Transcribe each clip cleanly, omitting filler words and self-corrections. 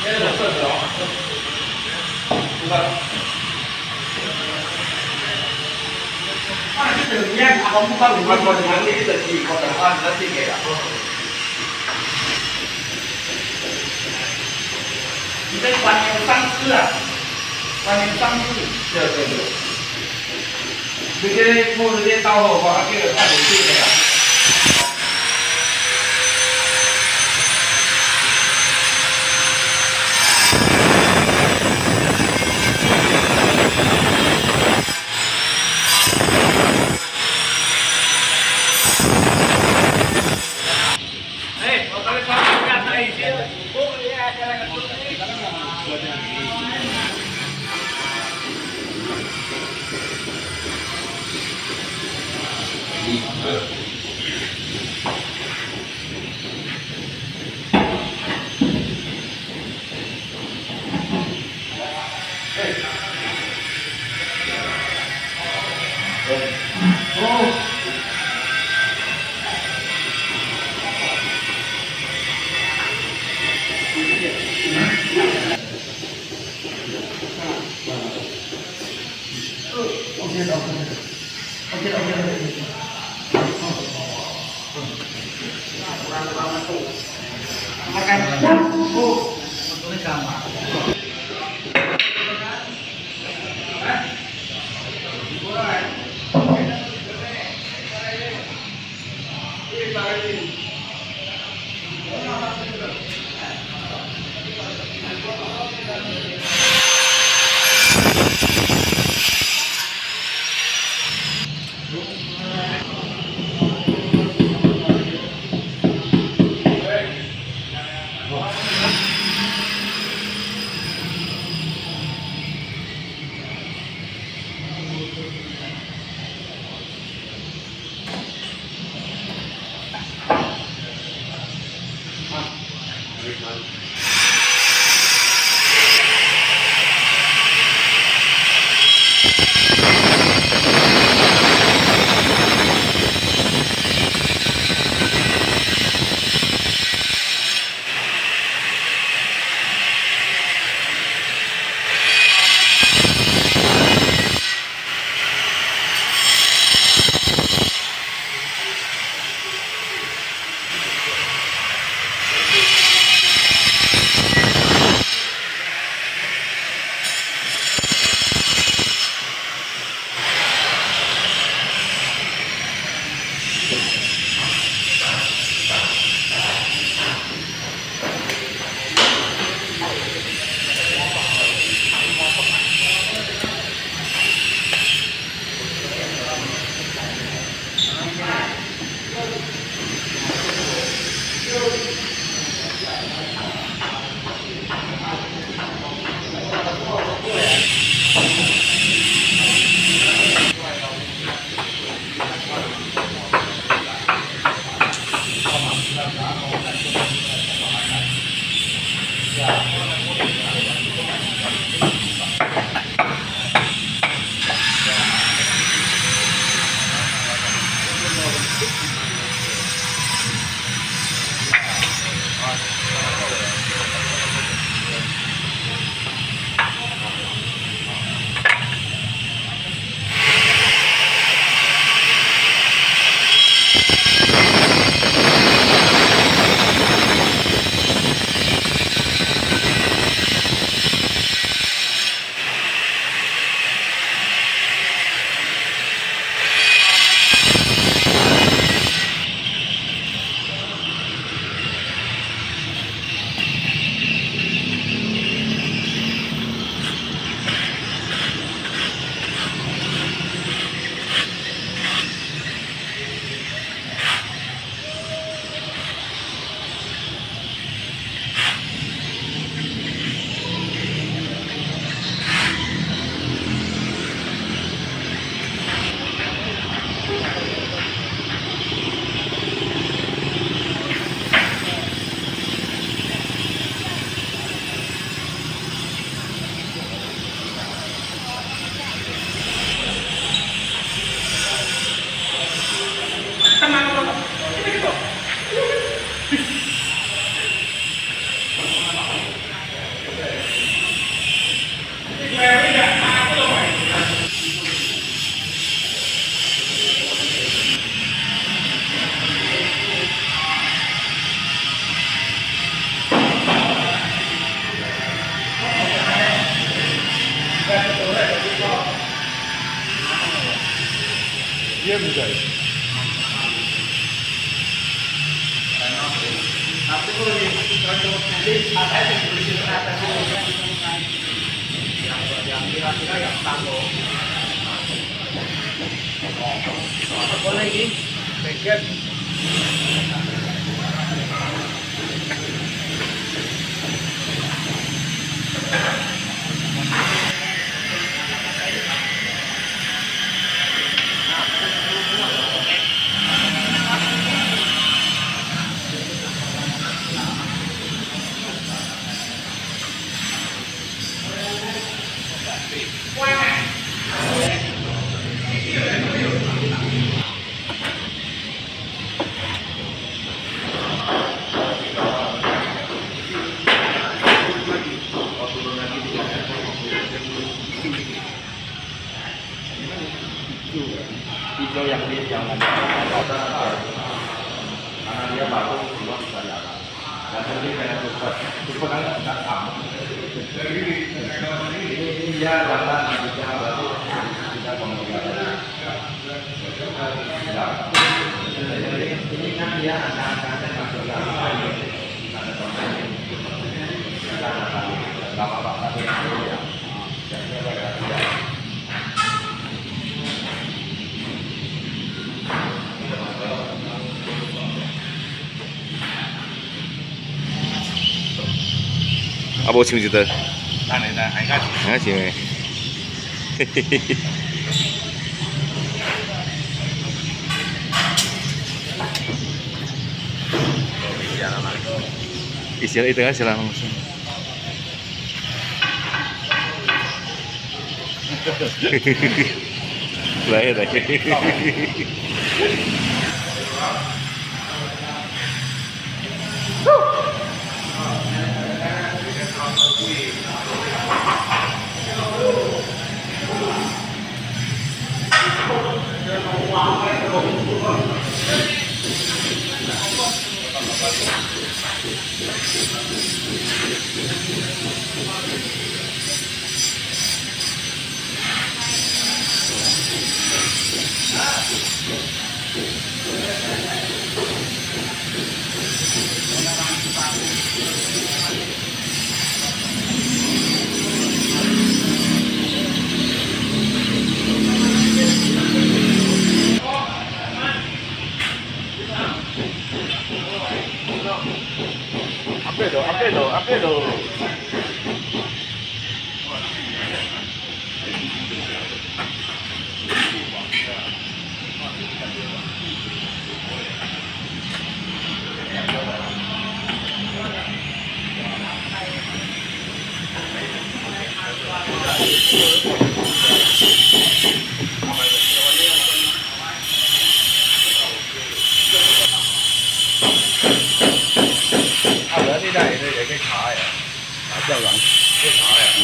Đừng nha, không có mình còn những cái lịch gì còn là hơn nữa thì kể cả cái quan niệm sang sư à, quan niệm sang sư được vì cái mua cái tàu hồ hoặc cái là phải đầu tư này à. juga. Tapi kalau di contoh nanti ada yang berisi rata yang kira-kira yang tangguh. Apa lagi? Paket. Hijau yang karena dia baru keluar dari alam. Dan ini kayak super kan nggak sama. Ini dia datang bicara baru kita ngomongin. Ini kan dia ada masuk ke alam. Ada contohnya. Kita ada bapak-bapak tadi ya. Jadi ada. Abo chim ji de, Này là hai cái. ha chim này. Istilah itu kan silang langsung. Lahir lagi. Apedo. Berarti đây để cái thỏi à, cho gần cái thỏi à.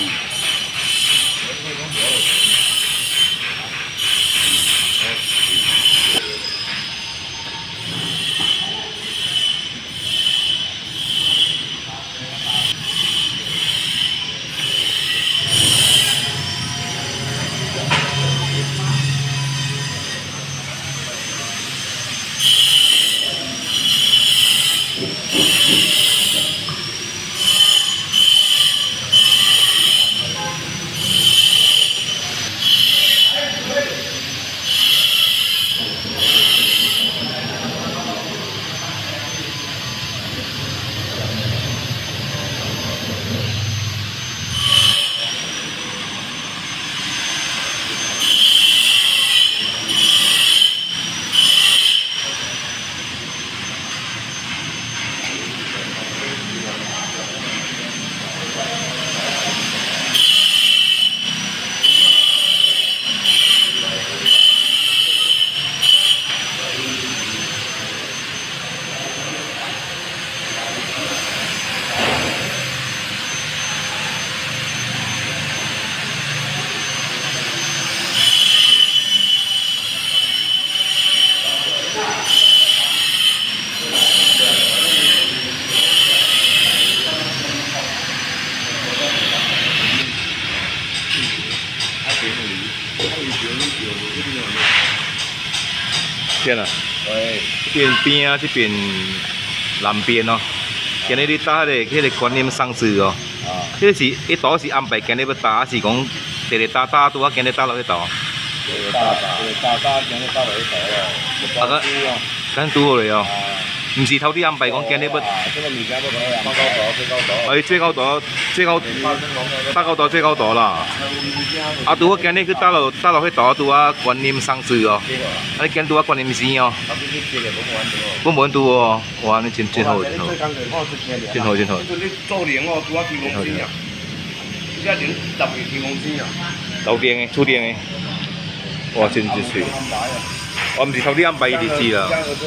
天啊， 喂， 这边啊，这边南边哦。今日你搭迄个观音上寺哦，迄是一道是安排今日要搭，还是讲直直搭拄啊？今日搭落去道。 大今日到嚟呢度咯， 咱拄好嘞哦。毋是头啲安排讲今日要。 这个物件都最最高道，搭高道最高道啦。啊，拄好今日去搭落去道，拄啊观音上寺哦。啊，你今拄啊观音寺哦。本无拄哦，哇，你真好真好。真好。 你做零哦，拄啊天公星啊，而家零10月天公星啊。 楼电的，厝电的。哇，真水。我毋是头啲安排日子啦。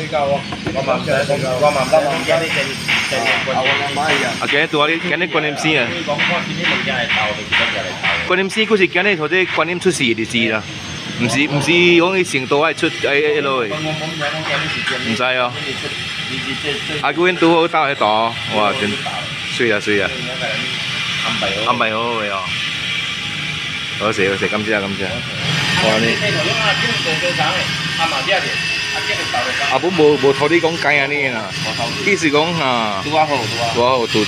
啊，今日拄啊，今日观音寺啊。观音寺佫是今日或者观音出世的日子啦。毋是讲去成都爱出迄落的。毋知哦。啊，佫因拄好到迄度，哇，真水啊！安排好的哦。好势，感谢。哇你。啊，本无头你讲解安尼啦，意思讲哈， 拄啊好。 拄。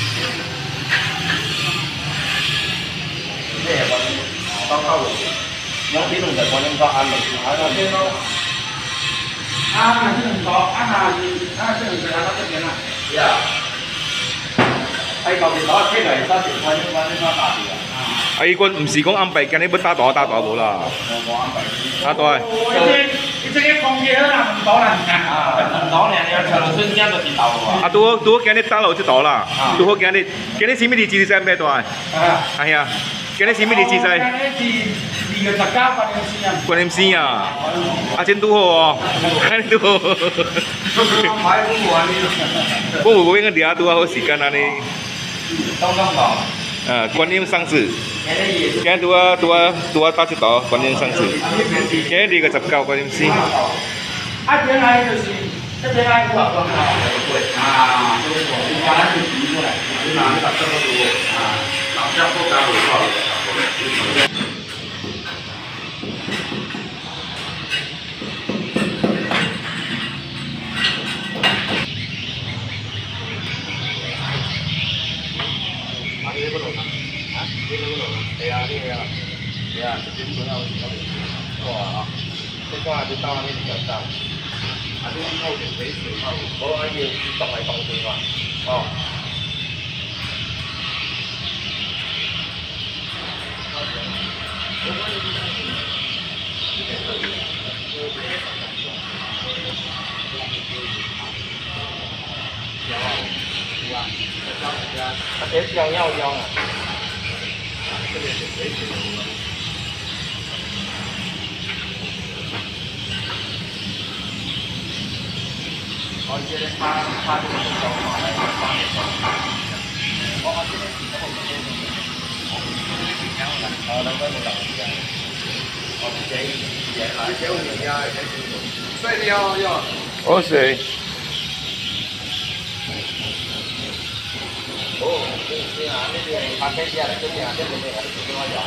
啊，伊阮毋是讲安排今日要打大无啦。打大。 你这个工业啦，唔多啦。 啊，拄好今日打落这道啦。拄好今日什么日子在咩大？哎呀，今日什么日子在？ 2月19 观音寺啊。啊，真拄好哦，真拄好。我有嗰个拄啊好时间安尼。观音上寺。今日拄啊搭这道观音上寺。今日2月19观音寺。 啊，原来就是这边来做啊，把它就提出来， 这个就到那边比较大，啊，这个后面没水嘛，我按照动来动去嘛，哦。他别想要呢。这边是水水的。我觉得他这个是走马来方面我这边是怎么回事？我能够找一下。我建议原来就你呀，所以要。 我是。 哦，对啊，那边他天下来，这边这边还是电话讲，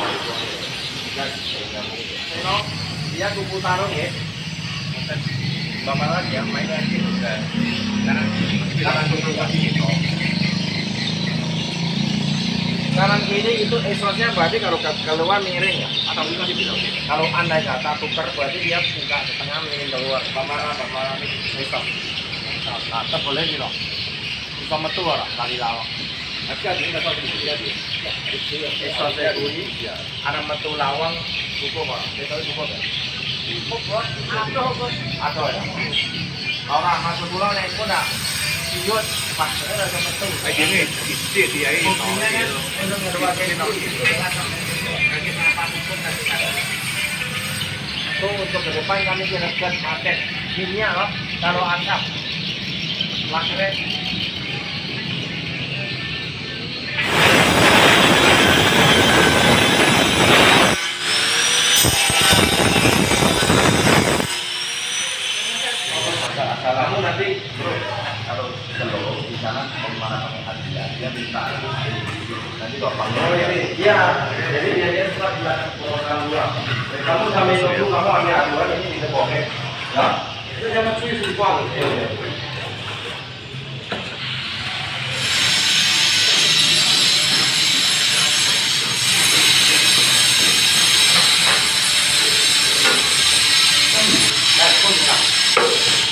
对咯，而家個個打到嘢，慢慢一點買嘅，kanan kiri itu esosnya berarti kalau keluar miring ya atau gimana sih? Kalau andai kata tukar berarti dia buka ke tengah miring keluar. Bagaimana esos? Nah, tak boleh gitu. Bisa metu lah kali lawak. Tapi ada yang dapat dia. Esosnya bunyi, ada metu lawang cukup apa? Kita cukup ya. Cukup atau ya. Orang masuk pulau naik pun dah. Iut, pas ada metu. Ini isi dia ini. Itu untuk ke depan kami siapkan paket minyak loh. Kalau asap, lakret. Kamu nanti kalau selo di sana kemana pakai hadiah dia minta nanti bapak iya jadi dia setelah dilakukan program dua kamu sampai nunggu kamu ambil aduan ini bisa boleh ya 这他妈最是挂的。来，过去看。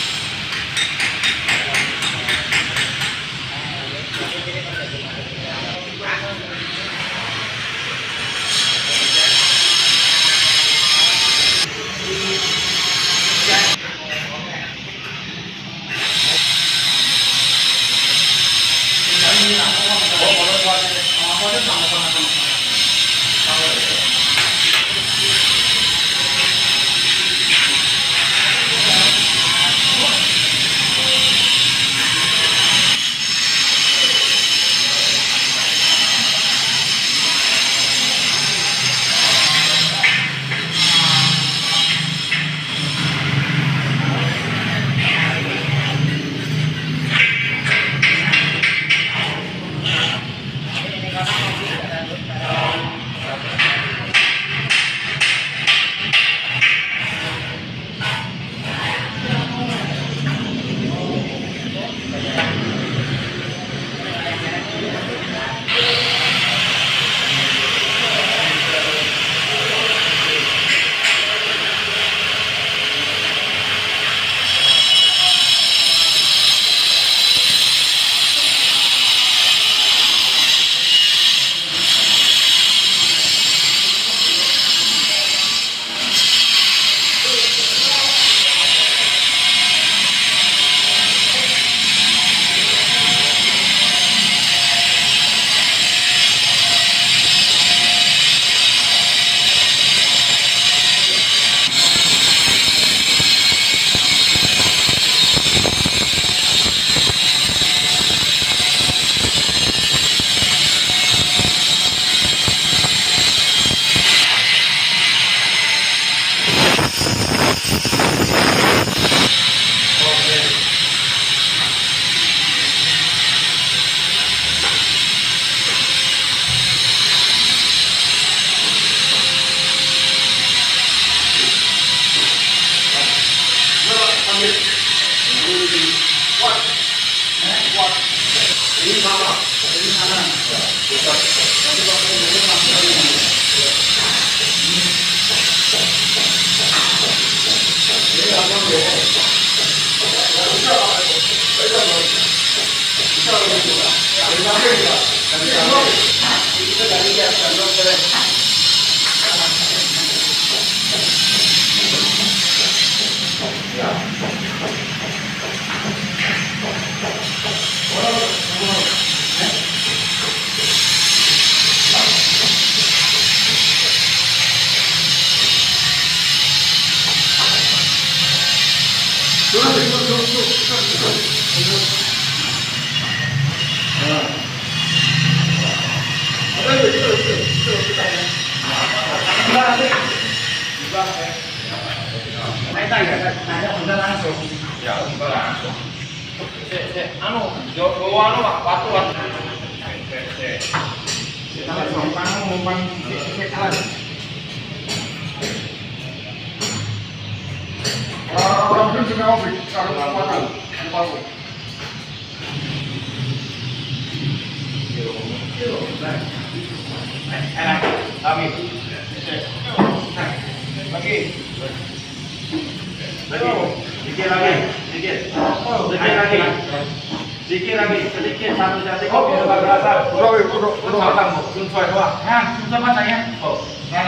Sedikit satu jati kopi lebar berasa. Udah kamu, sunsoy doang. Nah, sunsoy mana ya? Oh,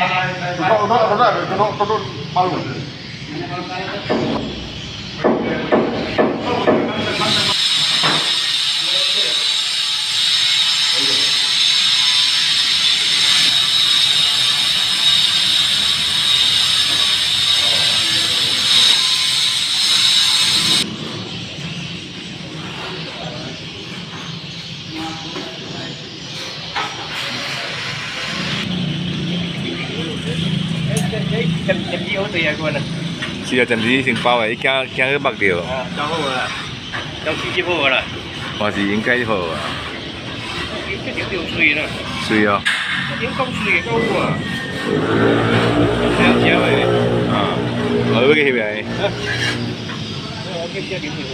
udah malu. Chấm dí hỗ trợ của anh. 是啊，陣時成包嘅，驚去北掉， 啊，就好啦，就試接好啦。 還是應該好啊， 一條條水啦， 水啊， 一條咁水嘅高啊，有錢嘅。 啊，我嗰個係咪？ motifnya di situ.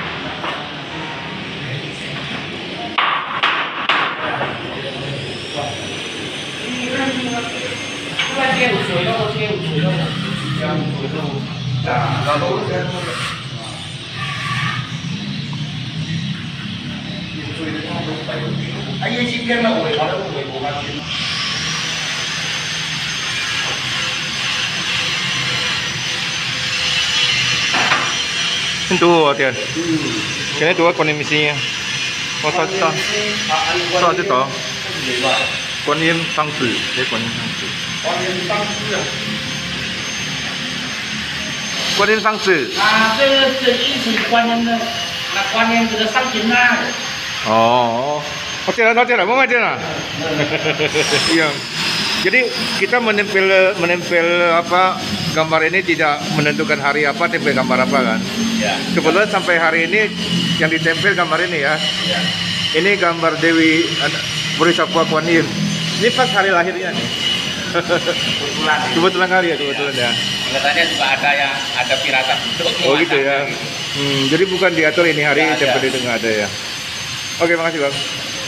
Itu hati-hati. Kini tuh kon emisinya. Oh, tak. Tak itu toh. Kon im sangsu, dia kon im sangsu. Kon im sangsu. 这一是观念的，那观念这个上进呐。 Oh, oke lah, mau aja lah. Iya. Jadi kita menempel apa gambar ini tidak menentukan hari apa tempel gambar apa kan? Ya. Kebetulan sampai hari ini yang ditempel gambar ini ya. Ya. Ini gambar Dewi Bodhisattva Kuan Yin. Ini pas hari lahirnya nih. Kebetulan. Kebetulan kali ya, kebetulan ya. Katanya juga ada pirata bentuk. Oh gitu ya. Jadi bukan diatur ini hari Nggak ada. tempel itu nggak ada ya. Oke, makasih Bang.